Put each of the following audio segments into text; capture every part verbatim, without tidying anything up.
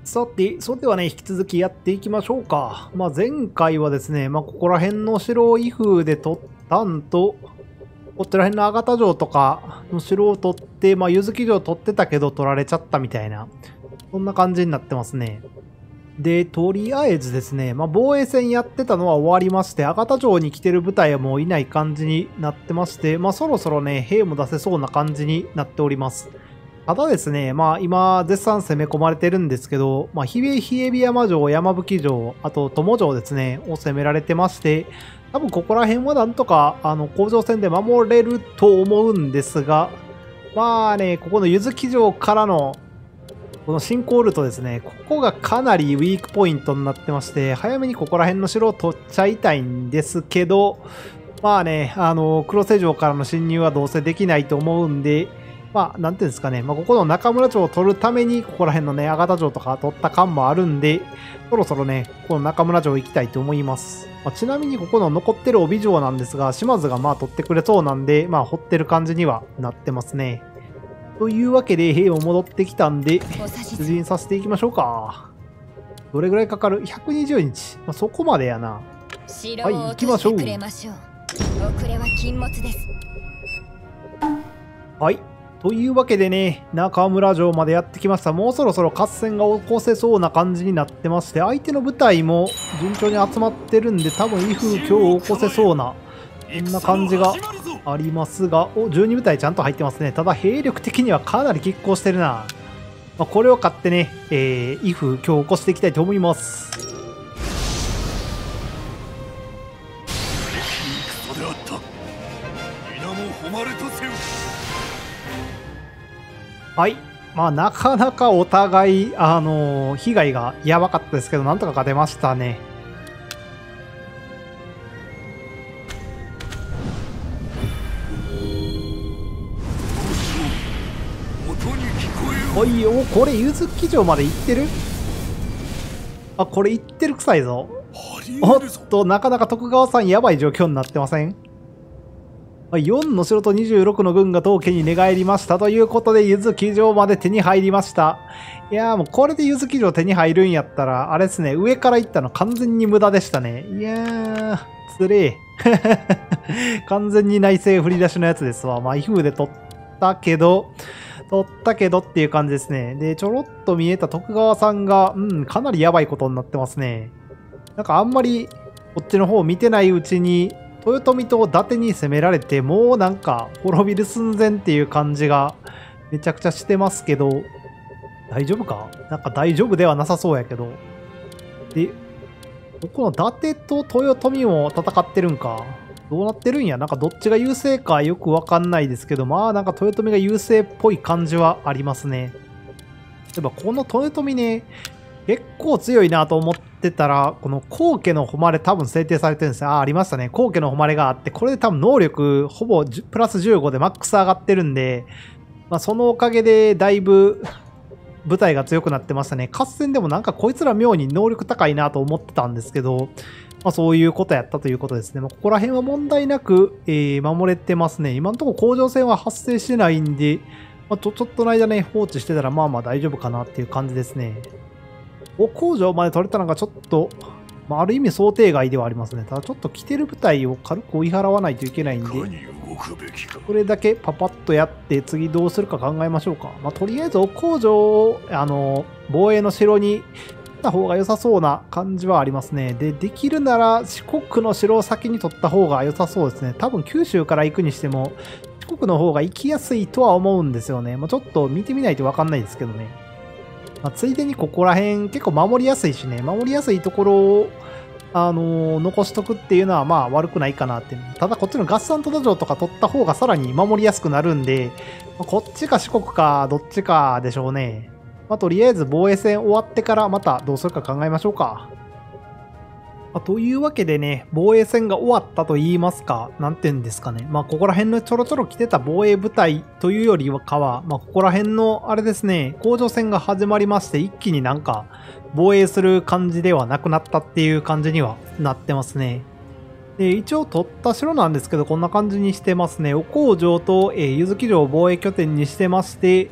さて、それではね、引き続きやっていきましょうか。まあ、前回はですね、まあ、ここら辺の城を威風で取ったんと、こちら辺の阿形城とかの城を取って、まあ、柚木城取ってたけど取られちゃったみたいな、そんな感じになってますね。で、とりあえずですね、まあ、防衛戦やってたのは終わりまして、阿形城に来てる部隊はもういない感じになってまして、まあ、そろそろね、兵も出せそうな感じになっております。ただですね、まあ今絶賛攻め込まれてるんですけど、まあ比叡比叡山城、山吹城、あと友城ですね、を攻められてまして、多分ここら辺はなんとかあの甲状戦で守れると思うんですが、まあね、ここの柚木城からのこの進行ルートですね、ここがかなりウィークポイントになってまして、早めにここら辺の城を取っちゃいたいんですけど、まあね、あの、黒瀬城からの侵入はどうせできないと思うんで、まあ、なんていうんですかね、まあ、ここの中村城を取るために、ここら辺のね、阿形城とか取った感もあるんで、そろそろね、この中村城行きたいと思います。まあ、ちなみにここの残ってる帯城なんですが、島津がまあ取ってくれそうなんで、まあ、掘ってる感じにはなってますね。というわけで、兵も戻ってきたんで、出陣させていきましょうか。どれぐらいかかる ?ひゃくにじゅうにち。まあ、そこまでやな。はい、行きましょう。 遅れは禁物です。 はい。というわけでね、中村城までやってきました。もうそろそろ合戦が起こせそうな感じになってまして、相手の部隊も順調に集まってるんで、多分威風今日起こせそうな、そんな感じがありますが、お、じゅうに部隊ちゃんと入ってますね。ただ兵力的にはかなり拮抗してるな。まあ、これを買ってね、えー、威風今日起こしていきたいと思います。はい。まあ、なかなかお互い、あのー、被害がやばかったですけど、なんとか勝てましたね。おいお、これ、柚木城まで行ってる？あ、これ行ってる臭いぞ。おっと、なかなか徳川さんやばい状況になってません？よんの城とにじゅうろくの軍が当家に寝返りましたということで、柚木城まで手に入りました。いやーもうこれで柚木城手に入るんやったら、あれですね、上から行ったの完全に無駄でしたね。いやー、つれえ。完全に内政振り出しのやつですわ。まあ、威風で取ったけど、取ったけどっていう感じですね。で、ちょろっと見えた徳川さんが、うん、かなりやばいことになってますね。なんかあんまりこっちの方を見てないうちに、豊臣と伊達に攻められて、もうなんか滅びる寸前っていう感じがめちゃくちゃしてますけど、大丈夫か？なんか大丈夫ではなさそうやけど。で、ここの伊達と豊臣も戦ってるんか。どうなってるんや？なんかどっちが優勢かよくわかんないですけど、まあなんか豊臣が優勢っぽい感じはありますね。例えばこの豊臣ね、結構強いなと思ってたら、この皇家の誉れ多分制定されてるんですよ。あ、ありましたね。皇家の誉れがあって、これで多分能力ほぼプラスじゅうごでマックス上がってるんで、まあ、そのおかげでだいぶ部隊が強くなってましたね。合戦でもなんかこいつら妙に能力高いなと思ってたんですけど、まあ、そういうことやったということですね。まあ、ここら辺は問題なく、えー、守れてますね。今のところ甲状腺は発生してないんで、まあ、ちょ、ちょっとの間ね、放置してたらまあまあ大丈夫かなっていう感じですね。お工場まで取れたのがちょっと、まあ、ある意味想定外ではありますね。ただちょっと来てる部隊を軽く追い払わないといけないんで、これだけパパッとやって次どうするか考えましょうか。まあ、とりあえずお工場をあの防衛の城に行った方が良さそうな感じはありますね。で、できるなら四国の城を先に取った方が良さそうですね。多分九州から行くにしても四国の方が行きやすいとは思うんですよね。まあ、ちょっと見てみないと分かんないですけどね。まあ、ついでにここら辺結構守りやすいしね、守りやすいところを、あのー、残しとくっていうのはまあ悪くないかなっていう。ただこっちの合算戸田城とか取った方がさらに守りやすくなるんで、まあ、こっちか四国かどっちかでしょうね。まあ、とりあえず防衛戦終わってからまたどうするか考えましょうか。まあ、というわけでね、防衛戦が終わったと言いますか、なんて言うんですかね。まあ、ここら辺のちょろちょろ来てた防衛部隊というよりかは、まあ、ここら辺のあれですね、甲状戦が始まりまして、一気になんか防衛する感じではなくなったっていう感じにはなってますね。で、一応取った城なんですけど、こんな感じにしてますね。お工場と、えー、柚木城を防衛拠点にしてまして、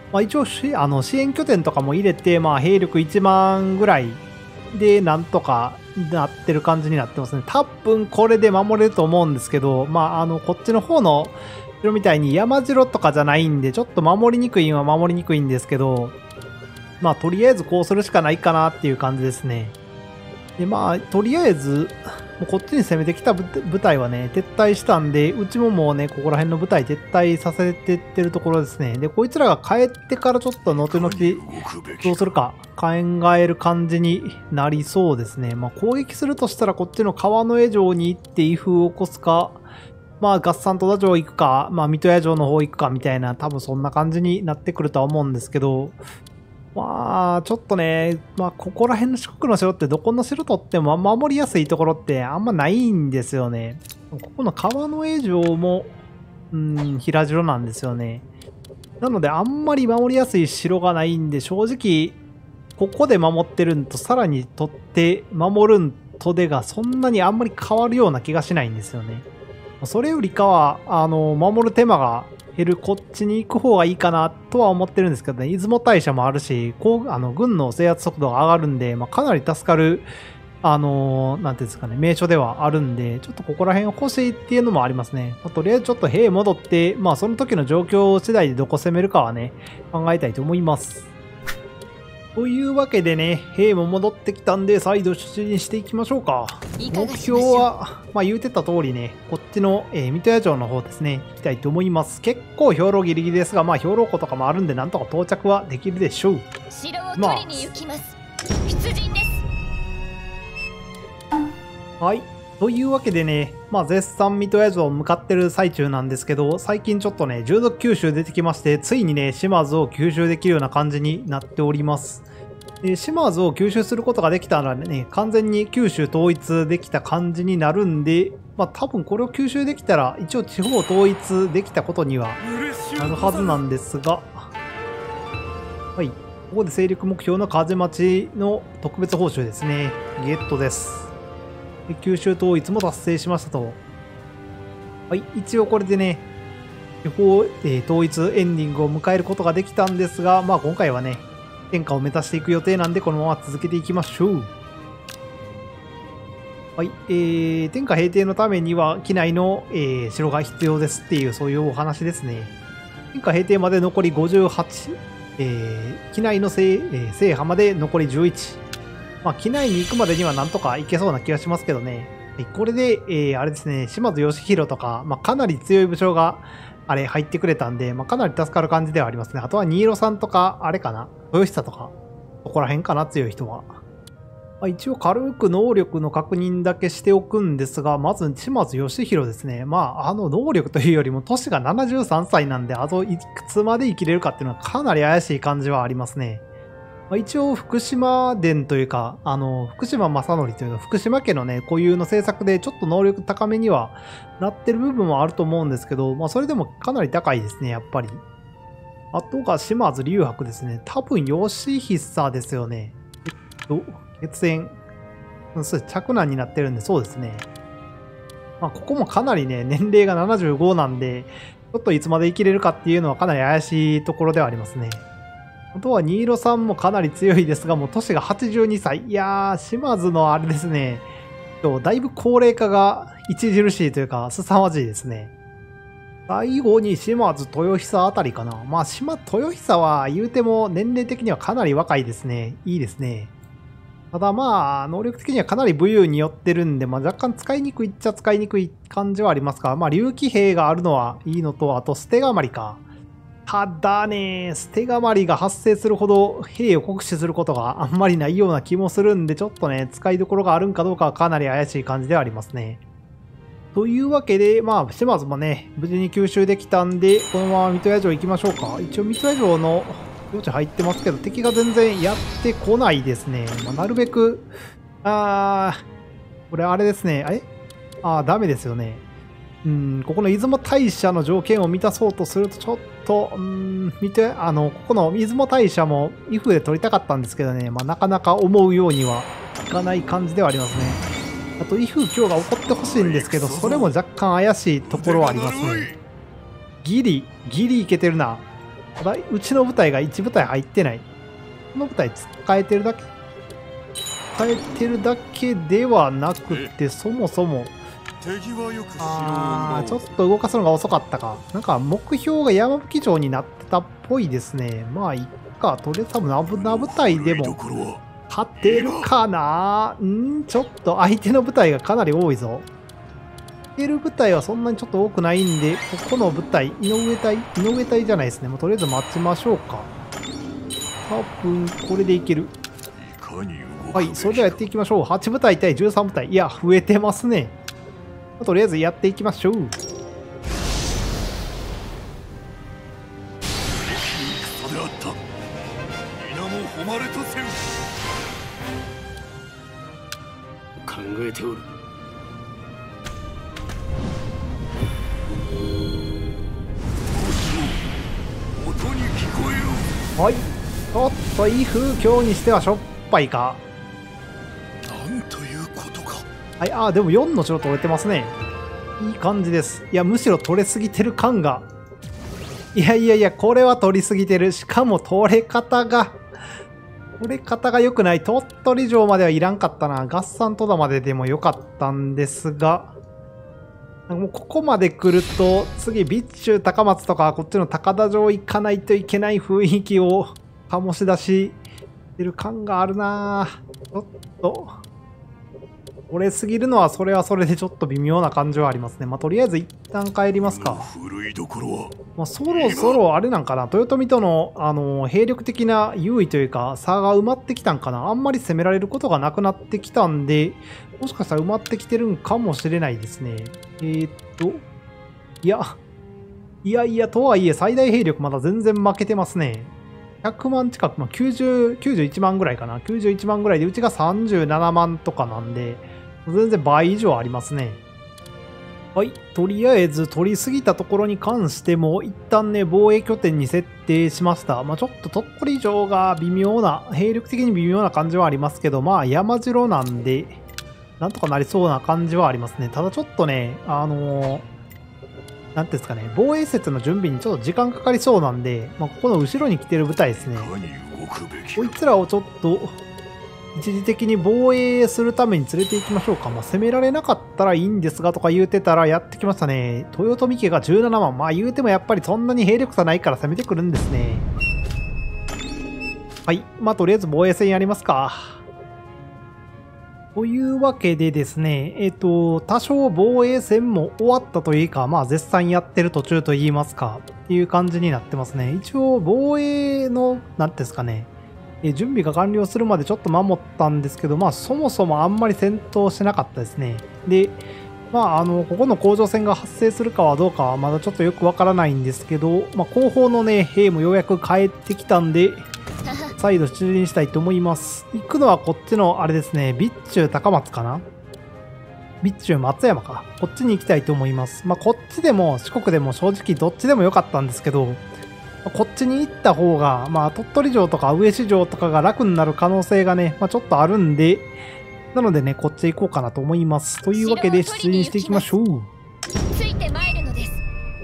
まあ、一応しあの支援拠点とかも入れて、まあ、兵力いちまんぐらいでなんとかなってる感じになってますね。多分これで守れると思うんですけど、まあ、あのこっちの方の城みたいに山城とかじゃないんで、ちょっと守りにくいんは守りにくいんですけど、まあ、とりあえずこうするしかないかなっていう感じですね。で、まあ、とりあえず、もうこっちに攻めてきた部部隊はね、撤退したんで、うちももうね、ここら辺の部隊撤退させてってるところですね。で、こいつらが帰ってからちょっと後々どうするか考える感じになりそうですね。まあ、攻撃するとしたらこっちの川の江城に行って威風を起こすか、まあ、合算戸田城行くか、まあ、水戸屋城の方行くかみたいな、多分そんな感じになってくるとは思うんですけど、まあ、ちょっとね、まあ、ここら辺の四国の城ってどこの城取っても守りやすいところってあんまないんですよね。ここの川の江城も、うん、平城なんですよね。なので、あんまり守りやすい城がないんで、正直、ここで守ってるんと、さらに取って守るんとでがそんなにあんまり変わるような気がしないんですよね。それよりかは、あの、守る手間が減るこっちに行く方がいいかなとは思ってるんですけどね、出雲大社もあるし、こうあの軍の制圧速度が上がるんで、まあ、かなり助かる、あのー、なんていうんですかね、名所ではあるんで、ちょっとここら辺欲しいっていうのもありますね。まあ、とりあえずちょっと兵戻って、まあ、その時の状況次第でどこ攻めるかはね、考えたいと思います。というわけでね、兵も戻ってきたんで、再度出陣していきましょうか。目標は、まあ言うてた通りね、こっちの、えー、水戸屋城の方ですね、行きたいと思います。結構兵糧ギリギリですが、まあ兵糧庫とかもあるんで、なんとか到着はできるでしょう。 城を取りに行きます。出陣です。 はい。というわけでね、まあ絶賛水戸屋城向かってる最中なんですけど、最近ちょっとね、従属九州出てきまして、ついにね、島津を吸収できるような感じになっております。で、島津を吸収することができたらね、完全に九州統一できた感じになるんで、まあ多分これを吸収できたら、一応地方統一できたことにはなるはずなんですが、はい。ここで勢力目標の風町の特別報酬ですね。ゲットです。で九州統一も達成しましたと。はい、一応これでね、地方、えー、統一エンディングを迎えることができたんですが、まあ今回はね、天下を目指していく予定なんで、このまま続けていきましょう。はい、えー、天下平定のためには、畿内の、えー、城が必要ですっていう、そういうお話ですね。天下平定まで残りごじゅうはち、えー、畿内の制、えー、制覇まで残りじゅういち。まあ、畿内に行くまでにはなんとか行けそうな気がしますけどね。これで、えー、あれですね、島津義弘とか、まあ、かなり強い武将が、あれ、入ってくれたんで、まあ、かなり助かる感じではありますね。あとは新色さんとか、あれかな、豊久とか、そこら辺かな、強い人は。まあ、一応、軽く能力の確認だけしておくんですが、まず、島津義弘ですね。まあ、あの、能力というよりも、年がななじゅうさんさいなんで、あといくつまで生きれるかっていうのは、かなり怪しい感じはありますね。まあ、一応、福島伝というか、あの、福島正則というか、福島家のね、固有の政策でちょっと能力高めにはなってる部分もあると思うんですけど、まあ、それでもかなり高いですね、やっぱり。あとが島津隆白ですね。多分、義久ですよね。えっと、血縁。そう、嫡男になってるんで、そうですね。まあ、ここもかなりね、年齢がななじゅうごなんで、ちょっといつまで生きれるかっていうのはかなり怪しいところではありますね。あとは、新色さんもかなり強いですが、もう年がはちじゅうにさい。いやー、島津のあれですね。だいぶ高齢化が著しいというか、凄まじいですね。最後に島津豊久あたりかな。まあ、島豊久は言うても年齢的にはかなり若いですね。いいですね。ただまあ、能力的にはかなり武勇によってるんで、まあ若干使いにくいっちゃ使いにくい感じはありますが、まあ、竜騎兵があるのはいいのと、あと捨てがまりか。ただね、捨てがまりが発生するほど兵を酷使することがあんまりないような気もするんで、ちょっとね、使いどころがあるんかどうかはかなり怪しい感じではありますね。というわけで、まあ、島津もね、無事に吸収できたんで、このまま水戸屋城行きましょうか。一応水戸屋城の領地入ってますけど、敵が全然やってこないですね。まあ、なるべく、あー、これあれですね。えあー、ダメですよね。うん、ここの出雲大社の条件を満たそうとすると、ちょっと、うん、見て、あの、ここの出雲大社も、威風で取りたかったんですけどね、まあ、なかなか思うようにはいかない感じではありますね。あと、威風今日が起こってほしいんですけど、それも若干怪しいところはありますね。ギリ、ギリいけてるな。 ただ、うちの部隊がいち部隊入ってない。この部隊使えてるだけ使えてるだけではなくて、そもそも、あー、ちょっと動かすのが遅かったか。なんか目標が山吹城になってたっぽいですね。まあ、いっか。とりあえず多分危な部隊でも勝てるかな。んちょっと相手の部隊がかなり多いぞ。勝てる部隊はそんなにちょっと多くないんで、ここの部隊、井上隊、井上隊じゃないですね。もうとりあえず待ちましょうか。多分これでいける。はい、それではやっていきましょう。はち部隊対じゅうさん部隊。いや、増えてますね。とりあえずやっていきましょう。 考えておる。 はい、ちょっといい風況にしてはしょっぱいか。 なんということか。 はい、ああ、でもよんの城取れてますね。いい感じです。いや、むしろ取れすぎてる感が。いやいやいや、これは取りすぎてる。しかも取れ方が、取れ方が良くない。鳥取城まではいらんかったな。合算戸田まででも良かったんですが、もうここまで来ると、次、備中高松とか、こっちの高田城行かないといけない雰囲気を醸し出してる感があるな。ちょっと。折れすぎるのはそれはそれでちょっと微妙な感じはありますね。まあ、とりあえず一旦帰りますか。まあ、そろそろあれなんかな、豊臣との、あの兵力的な優位というか差が埋まってきたんかな。あんまり攻められることがなくなってきたんで、もしかしたら埋まってきてるんかもしれないですね。えー、っと、いや、いやいや、とはいえ最大兵力まだ全然負けてますね。ひゃくまん近く、まあ、きゅうじゅう、きゅうじゅういちまんぐらいかな。きゅうじゅういちまんぐらいで、うちがさんじゅうななまんとかなんで、全然倍以上ありますね。はい。とりあえず取りすぎたところに関しても、一旦ね、防衛拠点に設定しました。まあちょっと鳥取城が微妙な、兵力的に微妙な感じはありますけど、まあ山城なんで、なんとかなりそうな感じはありますね。ただちょっとね、あのー、なんていうんですかね、防衛施設の準備にちょっと時間かかりそうなんで、まあここの後ろに来てる部隊ですね。こいつらをちょっと、一時的に防衛するために連れて行きましょうか。まあ、攻められなかったらいいんですがとか言うてたらやってきましたね。豊臣家がじゅうななまん。まあ言うてもやっぱりそんなに兵力差ないから攻めてくるんですね。はい。まあとりあえず防衛戦やりますか。というわけでですね、えっと、多少防衛戦も終わったというか、まあ絶賛やってる途中と言いますか、っていう感じになってますね。一応防衛の、なんていうんですかね、準備が完了するまでちょっと守ったんですけど、まあそもそもあんまり戦闘しなかったですね。で、まああの、ここの甲状戦が発生するかはどうかはまだちょっとよくわからないんですけど、まあ後方のね、兵もようやく帰ってきたんで、再度出陣したいと思います。行くのはこっちのあれですね、備中高松かな？備中松山か。こっちに行きたいと思います。まあこっちでも四国でも正直どっちでもよかったんですけど、こっちに行った方が、まあ、鳥取城とか上志城とかが楽になる可能性がね、まあ、ちょっとあるんで、なのでね、こっち行こうかなと思います。というわけで出陣していきましょう。 ついて参るのです。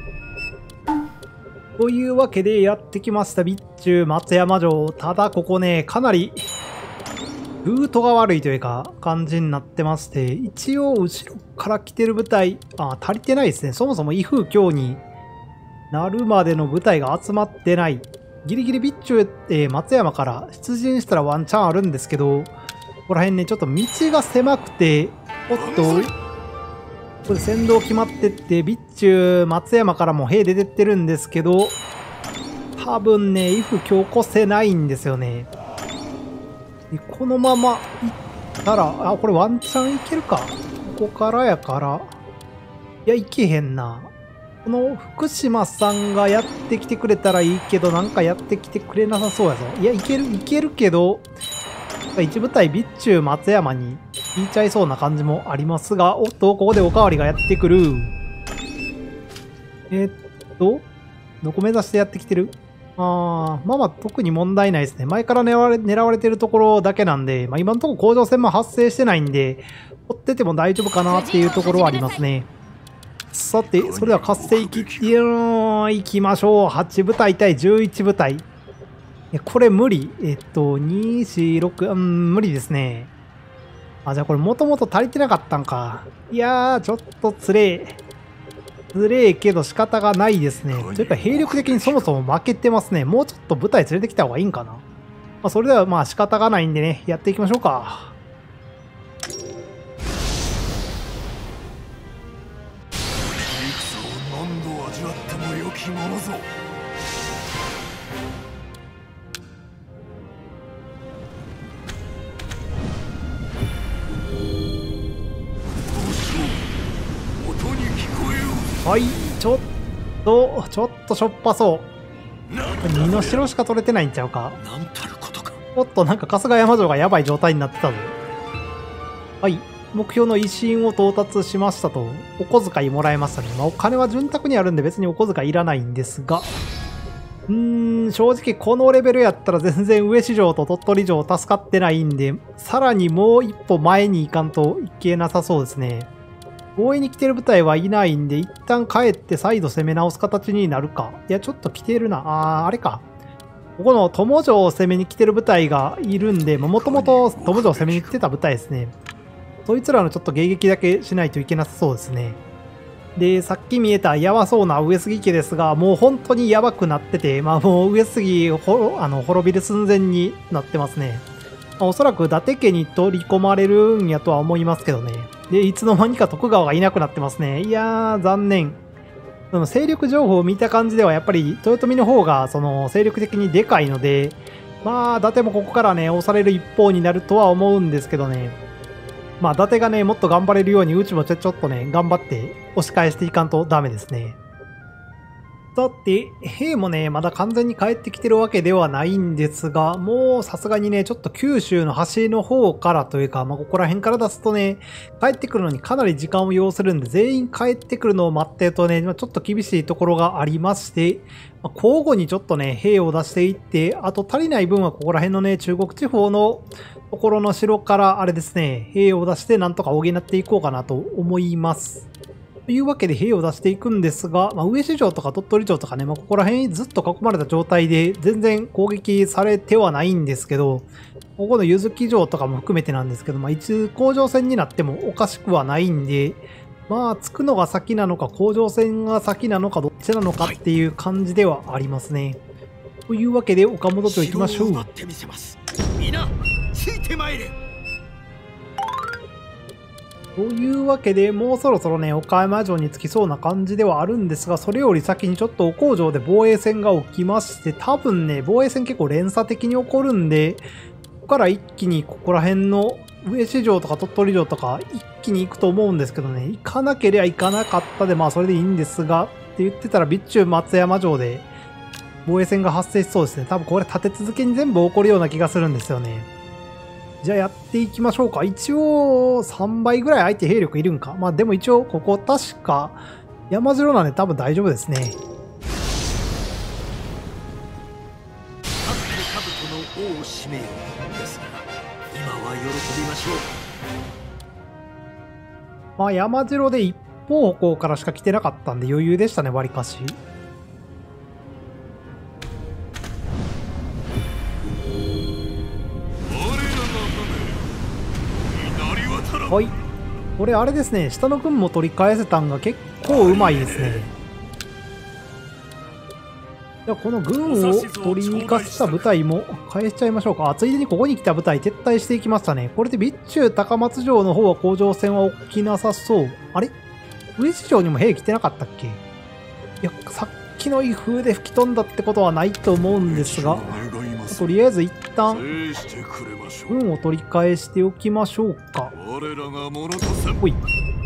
というわけでやってきました、備中松山城。ただここね、かなりルートが悪いというか、感じになってまして、一応後ろから来てる部隊、あ、足りてないですね。そもそも威風強になるまでの部隊が集まってない。ギリギリ備中、えー、松山から出陣したらワンチャンあるんですけど、ここら辺ね、ちょっと道が狭くて、おっと、ここで先導決まってって、備中松山からも兵出てってるんですけど、多分ね、威風強起こせないんですよね。でこのまま行ったら、あ、これワンチャンいけるか。ここからやから。いや、いけへんな。この福島さんがやってきてくれたらいいけど、なんかやってきてくれなさそうやぞ。いや、いける、いけるけど、一部隊備中松山に引いちゃいそうな感じもありますが、おっと、ここでおかわりがやってくる。えー、っと、どこ目指してやってきてる？あー、まあまあ特に問題ないですね。前から狙われ、狙われてるところだけなんで、まあ今のところ甲状腺も発生してないんで、追ってても大丈夫かなっていうところはありますね。 さて、それでは活性機行きましょう。はち部隊対じゅういち部隊。これ無理。えっと、に、よん、ろく、うん、無理ですね。あ、じゃあこれもともと足りてなかったんか。いやー、ちょっとつれえ。つれえけど仕方がないですね。というか兵力的にそもそも負けてますね。もうちょっと部隊連れてきた方がいいんかな。まあ、それではまあ仕方がないんでね、やっていきましょうか。 戦を何度味わっても良きものぞ。 はい、ちょっと、ちょっとしょっぱそう。二の城しか取れてないんちゃうか。 なんたることか。 おっと、なんか春日山城がやばい状態になってたぞ。はい、目標の威信を到達しましたと。お小遣いもらえましたね。まあ、お金は潤沢にあるんで別にお小遣いいらないんですが。うーん、正直このレベルやったら全然上市城と鳥取城助かってないんで、さらにもう一歩前に行かんといけなさそうですね。防衛に来てる部隊はいないんで、一旦帰って再度攻め直す形になるか。いや、ちょっと来てるな。あー、あれか。ここの友城を攻めに来てる部隊がいるんで、もともと友城を攻めに来てた部隊ですね。そいつらのちょっと迎撃だけしないといけなさそうですね。で、さっき見えたやばそうな上杉家ですが、もう本当にやばくなってて、まあもう上杉ほあの滅びる寸前になってますね。まあ、おそらく伊達家に取り込まれるんやとは思いますけどね。で、いつの間にか徳川がいなくなってますね。いやー、残念。その勢力情報を見た感じでは、やっぱり豊臣の方が、その、勢力的にでかいので、まあ、伊達もここからね、押される一方になるとは思うんですけどね。まあ、伊達がね、もっと頑張れるように、うちもちょっとね、頑張って押し返していかんとダメですね。さて、兵もね、まだ完全に帰ってきてるわけではないんですが、もうさすがにね、ちょっと九州の端の方からというか、まあ、ここら辺から出すとね、帰ってくるのにかなり時間を要するんで、全員帰ってくるのを待ってるとね、まあ、ちょっと厳しいところがありまして、まあ、交互にちょっとね、兵を出していって、あと足りない分はここら辺のね、中国地方のところの城からあれですね、兵を出してなんとか補っていこうかなと思います。というわけで兵を出していくんですが、まあ、上市城とか鳥取城とかね、まあ、ここら辺ずっと囲まれた状態で全然攻撃されてはないんですけど、ここの柚木城とかも含めてなんですけど、まあ、いつ甲状戦になってもおかしくはないんで、まあ、着くのが先なのか、甲状戦が先なのか、どっちなのかっていう感じではありますね。というわけで、岡本城行きましょう。 みな、ついてまいれ。 というわけで、もうそろそろね、岡山城に着きそうな感じではあるんですが、それより先にちょっとお工場で防衛戦が起きまして、多分ね、防衛戦結構連鎖的に起こるんで、ここから一気にここら辺の上市城とか鳥取城とか一気に行くと思うんですけどね、行かなければ行かなかったで、まあそれでいいんですが、って言ってたら備中松山城で防衛戦が発生しそうですね。多分これ立て続けに全部起こるような気がするんですよね。じゃあやっていきましょうか。一応さんばいぐらい相手兵力いるんか。まあでも一応ここ確か山城なんで多分大丈夫ですね。 勝って兜の王を締めようですが、今は喜びましょう。 まあ山城で一方向からしか来てなかったんで余裕でしたね、わりかし。はい。これあれですね、下の軍も取り返せたんが結構うまいですね。じゃあこの軍を取りに行かせた部隊も返しちゃいましょうか。あ、ついでにここに来た部隊撤退していきましたね。これで備中高松城の方は甲状戦は起きなさそう。あれ上市城にも兵来てなかったっけ？いや、さっきの威風で吹き飛んだってことはないと思うんですが、とりあえず一旦軍を取り返しておきましょうか。ほい。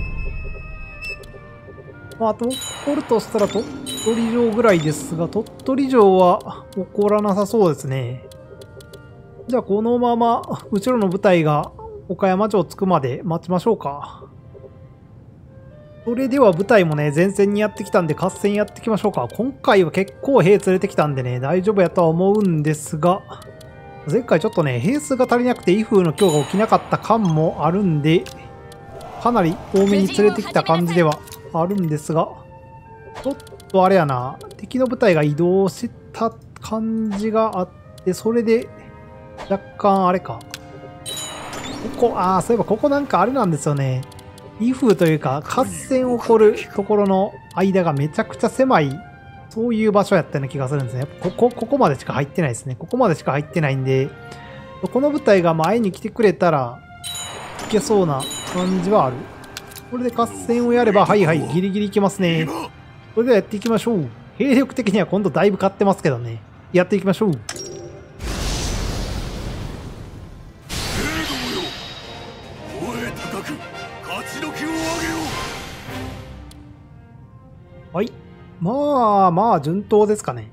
まあ、あと起こるとしたら鳥取城ぐらいですが、鳥取城は起こらなさそうですね。じゃあこのまま後ろの部隊が岡山城着くまで待ちましょうか。それでは部隊もね、前線にやってきたんで合戦やっていきましょうか。今回は結構兵連れてきたんでね、大丈夫やとは思うんですが、前回ちょっとね、兵数が足りなくて威風の強が起きなかった感もあるんで、かなり多めに連れてきた感じではあるんですが、ちょっとあれやな、敵の部隊が移動した感じがあって、それで若干あれか。ここ、ああ、そういえばここなんかあれなんですよね。威風というか、合戦起こるところの間がめちゃくちゃ狭い、そういう場所やったような気がするんですね。ここ、ここまでしか入ってないですね。ここまでしか入ってないんで、この部隊が前に来てくれたらいけそうな感じはある。これで合戦をやれば、はいはい、ギリギリいけますね。それではやっていきましょう。兵力的には今度だいぶ勝ってますけどね。やっていきましょう。はい。まあまあ、順当ですかね。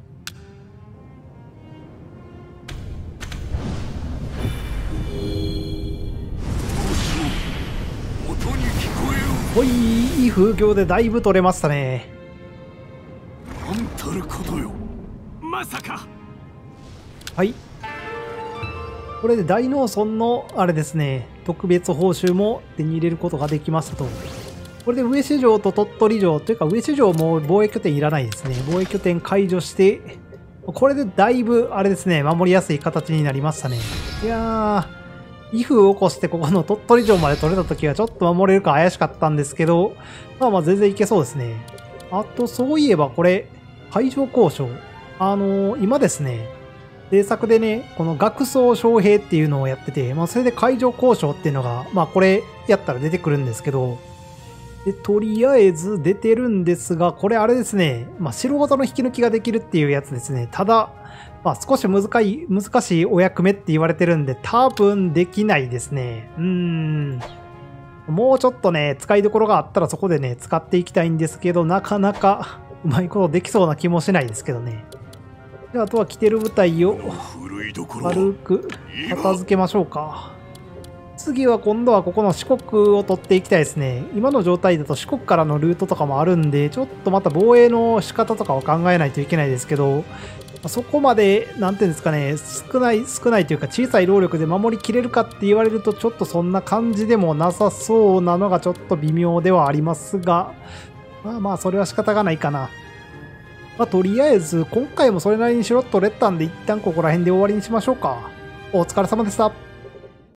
ほい、いい風況でだいぶ取れましたね。 なんたることよ。まさか。 はい。これで大農村の、あれですね、特別報酬も手に入れることができましたと。これで上市城と鳥取城、というか上市城も防衛拠点いらないですね。防衛拠点解除して、これでだいぶ、あれですね、守りやすい形になりましたね。いやー、威風を起こしてここの鳥取城まで取れた時はちょっと守れるか怪しかったんですけど、まあまあ全然いけそうですね。あと、そういえばこれ、海上交渉。あのー、今ですね、制作でね、この学装将兵っていうのをやってて、まあそれで海上交渉っていうのが、まあこれやったら出てくるんですけど、で、とりあえず出てるんですが、これあれですね、まあ城ごとの引き抜きができるっていうやつですね。ただ、まあ少し難い、難しいお役目って言われてるんで、多分できないですね。うーん。もうちょっとね、使いどころがあったらそこでね、使っていきたいんですけど、なかなかうまいことできそうな気もしないですけどね。で、あとは来てる部隊を軽く片付けましょうか。次は今度はここの四国を取っていきたいですね。今の状態だと四国からのルートとかもあるんで、ちょっとまた防衛の仕方とかを考えないといけないですけど、そこまで、なんていうんですかね、少ない、少ないというか小さい労力で守りきれるかって言われると、ちょっとそんな感じでもなさそうなのがちょっと微妙ではありますが、まあまあ、それは仕方がないかな。まあ、とりあえず、今回もそれなりにしろっと取れたんで、一旦ここら辺で終わりにしましょうか。お疲れ様でした。